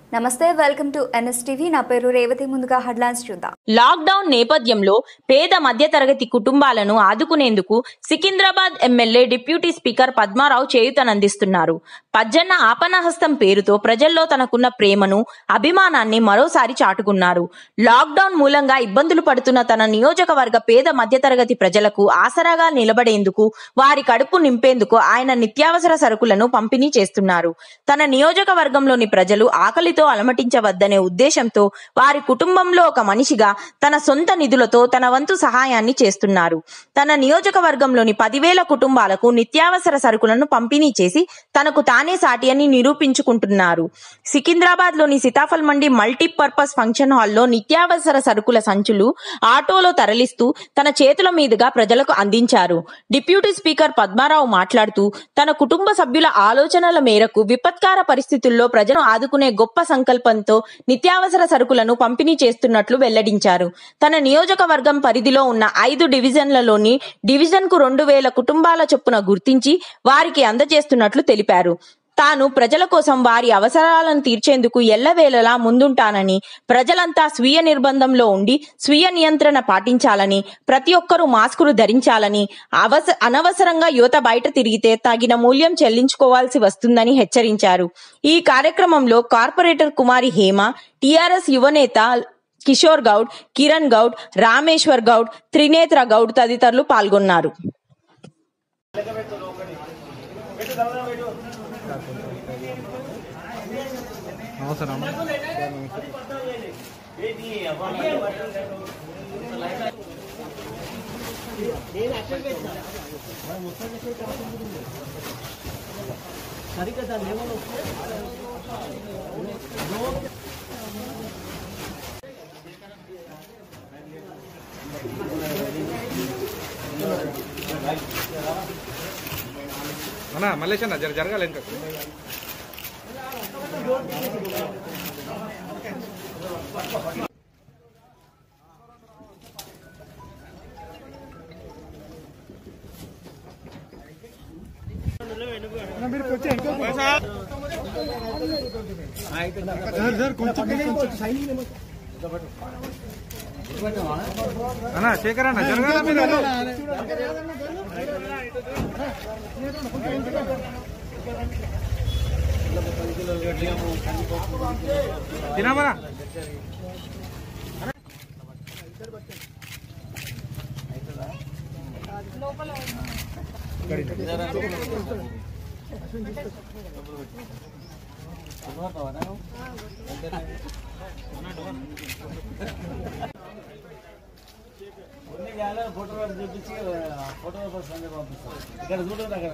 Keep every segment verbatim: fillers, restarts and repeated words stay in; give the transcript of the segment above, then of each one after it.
నమస్తే, welcome to NSTV. నా పేరు రేవతి. ముందుగా హెడ్లైన్స్ చూద్దాం. లాక్డౌన్ నేపథ్యంలో పేద మధ్యతరగతి కుటుంబాలను ఆదుకునేందుకు Secunderabad MLA deputy speaker Padmarao చేయూతనందిస్తున్నారు. పజ్జన్న ఆపన్నహస్తం పేరుతో ప్రజల్లో తనకున్న ప్రేమను, అభిమానాన్ని మరోసారి చాటుకున్నారు. లాక్డౌన్ మూలంగా ఇబ్బందులు పడుతున్న తన నియోజకవర్గ పేద మధ్యతరగతి ప్రజలకు ఆసరాగా నిలబడేందుకు, వారి కడుపు నింపేందుకు ఆయన నిత్యావసర సరుకులను పంపిణీ చేస్తున్నారు. తన నియోజకవర్గంలోని ప్రజలు ఆకలితో అలమటించవద్దనే ఉద్దేశంతో వారి కుటుంబంలో ఒక మనిషిగా తన సొంత నిధులతో తన వంతు సహాయాన్ని చేస్తున్నారు. తన నియోజకవర్గంలోని పదివేల కుటుంబాలకు నిత్యావసర సరుకులను పంపిణీ చేసి తనకు తానే సాటి అని నిరూపించుకుంటున్నారు. సికింద్రాబాద్ లోని సీతాఫల్ మండి మల్టీపర్పస్ ఫంక్షన్ హాల్లో నిత్యావసర సరుకుల సంచులు ఆటోలో తరలిస్తూ తన చేతుల మీదుగా ప్రజలకు అందించారు. డిప్యూటీ స్పీకర్ పద్మారావు మాట్లాడుతూ తన కుటుంబ సభ్యుల ఆలోచనల మేరకు విపత్కార పరిస్థితుల్లో ప్రజలను ఆదుకునే గొప్ప సంకల్పంతో నిత్యావసర సరుకులను పంపిణీ చేస్తున్నట్లు వెల్లడించారు. తన నియోజకవర్గం పరిధిలో ఉన్న ఐదు డివిజన్లలోని డివిజన్ కు రెండు వేల కుటుంబాల చొప్పున గుర్తించి వారికి అందజేస్తున్నట్లు తెలిపారు. తాను ప్రజల కోసం వారి అవసరాలను తీర్చేందుకు ఎల్లవేళలా ముందుంటానని, ప్రజలంతా స్వీయ నిర్బంధంలో ఉండి స్వీయ నియంత్రణ పాటించాలని, ప్రతి ఒక్కరూ మాస్కులు ధరించాలని, అవస అనవసరంగా యువత బయట తిరిగితే తగిన మూల్యం చెల్లించుకోవాల్సి వస్తుందని హెచ్చరించారు. ఈ కార్యక్రమంలో కార్పొరేటర్ కుమారి హేమ, టీఆర్ఎస్ యువనేత కిషోర్ గౌడ్, కిరణ్ గౌడ్, రామేశ్వర్ గౌడ్, త్రినేత్ర గౌడ్ తదితరులు పాల్గొన్నారు. అవసరం అన్నా మల్లేష్ అన్న జర జరగాలి ఇంకా అన్నా శేఖర్ అన్న జరగాల మీరు తినమరా ఫోటోగ్రాఫ్ చూపించి ఫోటోగ్రాఫర్ సంగతి పంపిస్తాం. ఇక్కడ చూడండి, అక్కడ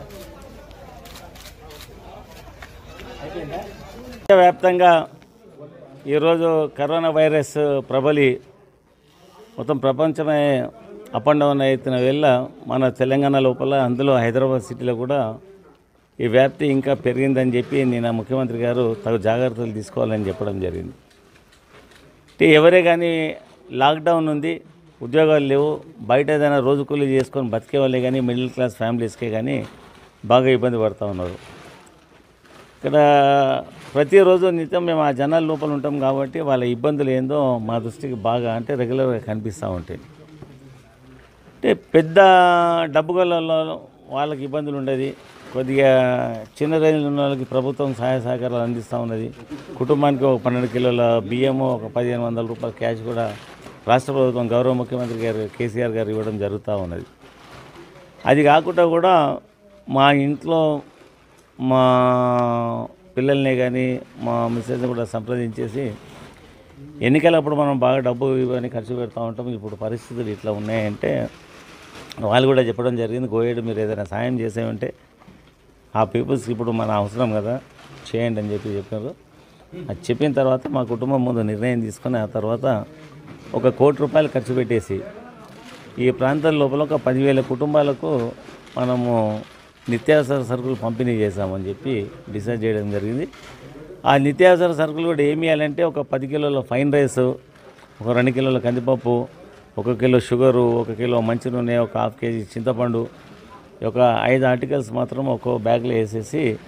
వ్యాప్తంగా ఈరోజు కరోనా వైరస్ ప్రబలి మొత్తం ప్రపంచమే అప్ అండ్ డౌన్ అవుతున్న వేళ మన తెలంగాణ లోపల, అందులో హైదరాబాద్ సిటీలో కూడా ఈ వ్యాప్తి ఇంకా పెరిగిందని చెప్పి నేను ముఖ్యమంత్రి గారు తగు జాగ్రత్తలు తీసుకోవాలని చెప్పడం జరిగింది. అంటే ఎవరే కానీ లాక్డౌన్ ఉంది, ఉద్యోగాలు లేవు, బయట ఏదైనా రోజు కూలీ చేసుకొని బతికే వాళ్ళే కానీ మిడిల్ క్లాస్ ఫ్యామిలీస్కే కానీ బాగా ఇబ్బంది పడుతూ ఉన్నారు. ఇక్కడ ప్రతిరోజు నిత్యం మేము ఆ జనాల లోపల ఉంటాం కాబట్టి వాళ్ళ ఇబ్బందులు ఏందో మా దృష్టికి బాగా అంటే రెగ్యులర్గా కనిపిస్తూ ఉంటాయి. అంటే పెద్ద డబ్బు గల వాళ్ళకి ఇబ్బందులు ఉండేది, కొద్దిగా చిన్న రేంజ్లో ఉన్న వాళ్ళకి ప్రభుత్వం సహాయ సహకారాలు అందిస్తూ ఉన్నది. కుటుంబానికి ఒక పన్నెండు కిలోల బియ్యము, ఒక పదిహేను వందల రూపాయల క్యాష్ కూడా రాష్ట్ర ప్రభుత్వం గౌరవ ముఖ్యమంత్రి గారు కేసీఆర్ గారు ఇవ్వడం జరుగుతూ ఉన్నది. అది కాకుండా కూడా మా ఇంట్లో మా పిల్లల్ని కానీ మా మిస్సెస్ని కూడా సంప్రదించేసి ఎన్నికలప్పుడు మనం బాగా డబ్బు ఇవన్నీ ఖర్చు పెడతా ఉంటాం, ఇప్పుడు పరిస్థితులు ఇట్లా ఉన్నాయంటే వాళ్ళు కూడా చెప్పడం జరిగింది. గోయేడు మీరు ఏదైనా సాయం చేసేమంటే ఆ పీపుల్స్కి ఇప్పుడు మన అవసరం కదా, చేయండి అని చెప్పి చెప్పారు. అది చెప్పిన తర్వాత మా కుటుంబం ముందు నిర్ణయం తీసుకొని ఆ తర్వాత ఒక కోటి రూపాయలు ఖర్చు పెట్టేసి ఈ ప్రాంతం లోపల ఒక పదివేల కుటుంబాలకు మనము నిత్యావసర సరుకులు పంపిణీ చేశామని చెప్పి డిసైడ్ చేయడం జరిగింది. ఆ నిత్యావసర సరుకులు కూడా ఏమి ఇవ్వాలంటే ఒక పది కిలోల ఫైన్ రైస్, ఒక రెండు కిలోల కందిపప్పు, ఒక కిలో షుగరు, ఒక కిలో మంచి నూనె, ఒక హాఫ్ కేజీ చింతపండు, ఒక ఐదు ఆర్టికల్స్ మాత్రం ఒక్కో బ్యాగ్లో వేసేసి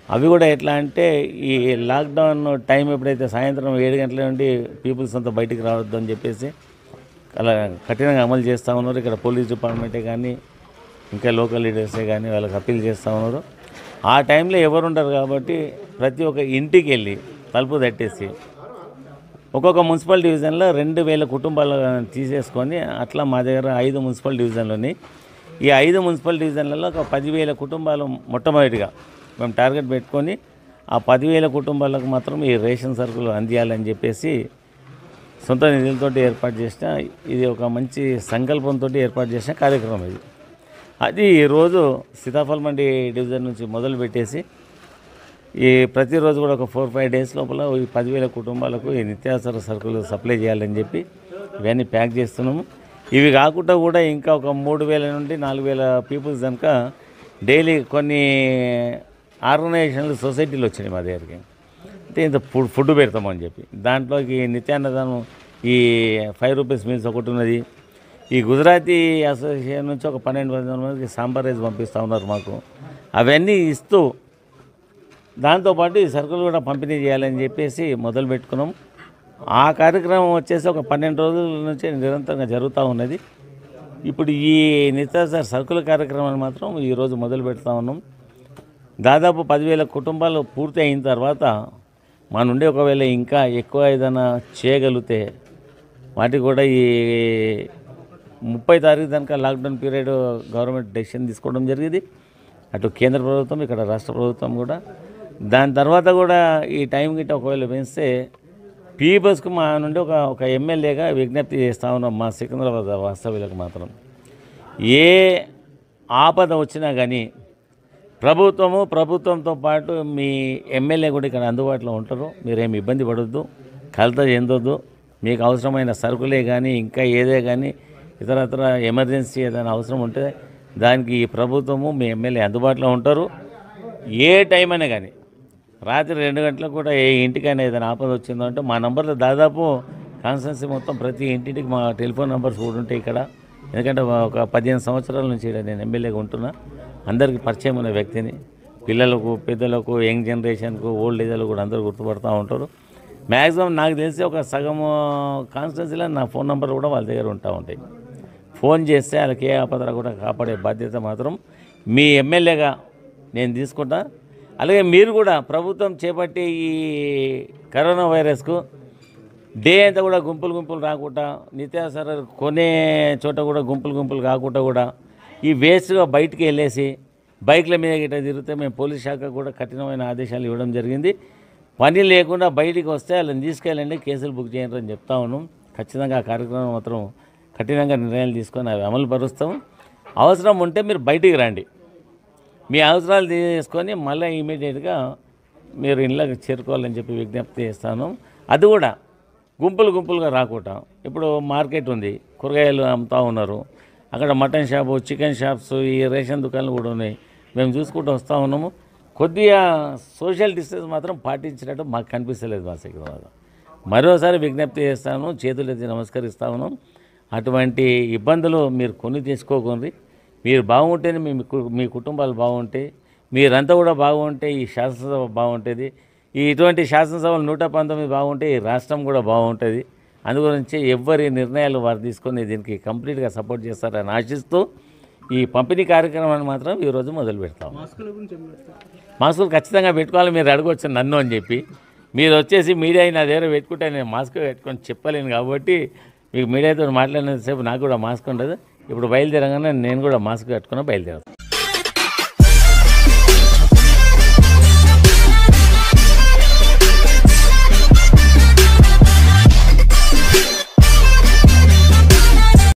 అవి కూడా ఎట్లా అంటే ఈ లాక్డౌన్ టైం ఎప్పుడైతే సాయంత్రం ఏడు గంటల నుండి పీపుల్స్ అంతా బయటికి రావద్దు అని చెప్పేసి అలా కఠినంగా అమలు చేస్తూ ఉన్నారు. ఇక్కడ పోలీస్ డిపార్ట్మెంటే కానీ ఇంకా లోకల్ లీడర్సే కానీ వాళ్ళకి అప్పీల్ చేస్తూ ఉన్నారు. ఆ టైంలో ఎవరు ఉంటారు కాబట్టి ప్రతి ఒక్క ఇంటికి వెళ్ళి తలుపు తట్టేసి ఒక్కొక్క మున్సిపల్ డివిజన్లో రెండు వేల కుటుంబాలు తీసేసుకొని అట్లా మా దగ్గర ఐదు మున్సిపల్ డివిజన్లోని ఈ ఐదు మున్సిపల్ డివిజన్లలో ఒక పదివేల కుటుంబాలు మొట్టమొదటిగా మేము టార్గెట్ పెట్టుకొని ఆ పదివేల కుటుంబాలకు మాత్రం ఈ రేషన్ సరుకులు అందియాలని చెప్పేసి సొంత నిధులతో ఏర్పాటు చేసిన ఇది ఒక మంచి సంకల్పంతో ఏర్పాటు చేసిన కార్యక్రమం ఇది. అది ఈరోజు సీతాఫల్ మండి డివిజన్ నుంచి మొదలు పెట్టేసి ఈ ప్రతిరోజు కూడా ఒక ఫోర్ ఫైవ్ డేస్ లోపల ఈ పదివేల కుటుంబాలకు ఈ నిత్యావసర సరుకులు సప్లై చేయాలని చెప్పి ఇవన్నీ ప్యాక్ చేస్తున్నాము. ఇవి కాకుండా కూడా ఇంకా ఒక మూడు వేల నుండి నాలుగు వేల పీపుల్స్ కనుక డైలీ కొన్ని ఆర్గనైజేషన్లు సొసైటీలు వచ్చినాయి మా దగ్గరికి. అంటే ఇంత ఫుడ్ ఫుడ్ పెడతామని చెప్పి దాంట్లోకి నిత్యాన్నదానం ఈ ఫైవ్ రూపీస్ మీల్స్ ఒకటి ఉన్నది. ఈ గుజరాతీ అసోసియేషన్ నుంచి ఒక పన్నెండు వందల మందికి సాంబార్ రైస్ పంపిస్తూ ఉన్నారు మాకు. అవన్నీ ఇస్తూ దాంతోపాటు ఈ సరుకులు కూడా పంపిణీ చేయాలని చెప్పేసి మొదలు పెట్టుకున్నాం. ఆ కార్యక్రమం వచ్చేసి ఒక పన్నెండు రోజుల నుంచి నిరంతరంగా జరుగుతూ ఉన్నది. ఇప్పుడు ఈ నిత్యావసర సరుకుల కార్యక్రమాన్ని మాత్రం ఈరోజు మొదలు పెడతా ఉన్నాం. దాదాపు పదివేల కుటుంబాలు పూర్తి అయిన తర్వాత మా నుండి ఒకవేళ ఇంకా ఎక్కువ ఏదైనా చేయగలిగితే వాటికి కూడా ఈ ముప్పై తారీఖు దాకా లాక్డౌన్ పీరియడ్ గవర్నమెంట్ డెసిషన్ తీసుకోవడం జరిగింది. అటు కేంద్ర ప్రభుత్వం ఇక్కడ రాష్ట్ర ప్రభుత్వం కూడా. దాని తర్వాత కూడా ఈ టైం గిట్ట ఒకవేళ పెంచితే పీపుల్స్కి మా నుండి ఒక ఒక ఎమ్మెల్యేగా విజ్ఞప్తి చేస్తూ ఉన్నాం. మా సికింద్రాబాద్ వాస్తవ్యులకు మాత్రం ఏ ఆపద వచ్చినా కానీ ప్రభుత్వము ప్రభుత్వంతో పాటు మీ ఎమ్మెల్యే కూడా ఇక్కడ అందుబాటులో ఉంటారు. మీరేమి ఇబ్బంది పడొద్దు, కలత చెందొద్దు. మీకు అవసరమైన సరుకులే కానీ ఇంకా ఏదే కానీ ఇతరత్ర ఎమర్జెన్సీ ఏదైనా అవసరం ఉంటే దానికి ఈ ప్రభుత్వము మీ ఎమ్మెల్యే అందుబాటులో ఉంటారు. ఏ టైం అయినా కానీ రాత్రి రెండు గంటలకు కూడా ఏ ఇంటికైనా ఏదైనా ఆపద వచ్చిందో అంటే మా నంబర్లో దాదాపు కాన్స్టెన్సీ మొత్తం ప్రతి ఇంటింటికి మా టెలిఫోన్ నెంబర్స్ కూడా ఉంటాయి ఇక్కడ. ఎందుకంటే ఒక పదిహేను సంవత్సరాల నుంచి నేను ఎమ్మెల్యేగా ఉంటున్నా. అందరికీ పరిచయం ఉన్న వ్యక్తిని. పిల్లలకు పెద్దలకు యంగ్ జనరేషన్కు ఓల్డ్ ఏజ్లో కూడా అందరూ గుర్తుపడుతూ ఉంటారు. మ్యాక్సిమం నాకు తెలిసి ఒక సగం కాన్స్టెన్సీలో నా ఫోన్ నెంబర్ కూడా వాళ్ళ దగ్గర ఉంటా ఉంటాయి. ఫోన్ చేస్తే వాళ్ళకి ఏ ఆపద కూడా కాపాడే బాధ్యత మాత్రం మీ ఎమ్మెల్యేగా నేను తీసుకుంటా. అలాగే మీరు కూడా ప్రభుత్వం చేపట్టే ఈ కరోనా వైరస్కు డే అంతా కూడా గుంపులు గుంపులు రాకుండా నిత్యావసర కొనే చోట కూడా గుంపులు గుంపులు కాకుండా కూడా ఈ వేస్ట్గా బయటికి వెళ్ళేసి బైక్ల మీద గిట్ట తిరిగితే మేము పోలీస్ శాఖ కూడా కఠినమైన ఆదేశాలు ఇవ్వడం జరిగింది. పని లేకుండా బయటికి వస్తే వాళ్ళని తీసుకెళ్ళండి, కేసులు బుక్ చేయండి అని చెప్తా ఉన్నాం. ఖచ్చితంగా ఆ కార్యక్రమం మాత్రం కఠినంగా నిర్ణయాలు తీసుకొని అవి అమలు పరుస్తాం. అవసరం ఉంటే మీరు బయటికి రండి, మీ అవసరాలు తీసుకొని మళ్ళీ ఇమీడియట్గా మీరు ఇళ్ళకి చేరుకోవాలని చెప్పి విజ్ఞప్తి చేస్తాను. అది కూడా గుంపులు గుంపులుగా రాకుండా. ఇప్పుడు మార్కెట్ ఉంది, కూరగాయలు అమ్ముతూ ఉన్నారు, అక్కడ మటన్ షాపు, చికెన్ షాప్స్, ఈ రేషన్ దుకాణాలు కూడా ఉన్నాయి. మేము చూసుకుంటూ వస్తూ ఉన్నాము. కొద్దిగా సోషల్ డిస్టెన్స్ మాత్రం పాటించినట్టు మాకు కనిపిస్తలేదు మా సికింద్రాబాద్. మరోసారి విజ్ఞప్తి చేస్తాను, చేతులెత్తి నమస్కరిస్తా ఉన్నాం. అటువంటి ఇబ్బందులు మీరు కొని తెచ్చుకోకండి. మీరు బాగుంటేనే మీ మీ కుటుంబాలు బాగుంటాయి, మీరంతా కూడా బాగుంటే ఈ శాసనసభ బాగుంటుంది. ఈ ఇటువంటి శాసనసభలు నూట పంతొమ్మిది బాగుంటే ఈ రాష్ట్రం కూడా బాగుంటుంది. అందుగురించి ఎవరి నిర్ణయాలు వారు తీసుకొని దీనికి కంప్లీట్గా సపోర్ట్ చేస్తారని ఆశిస్తూ ఈ పంపిణీ కార్యక్రమాన్ని మాత్రం ఈరోజు మొదలు పెడతాం. మాస్కులు ఖచ్చితంగా పెట్టుకోవాలి. మీరు అడగవచ్చు నన్ను అని చెప్పి. మీరు వచ్చేసి మీడియా నా దగ్గర పెట్టుకుంటే నేను మాస్క్ పెట్టుకొని చెప్పలేను కాబట్టి మీకు మీడియాతో మాట్లాడినంతసేపు నాకు కూడా మాస్క్ ఉండదు. ఇప్పుడు బయలుదేరగానే నేను కూడా మాస్క్ కట్టుకుని బయలుదేరాను.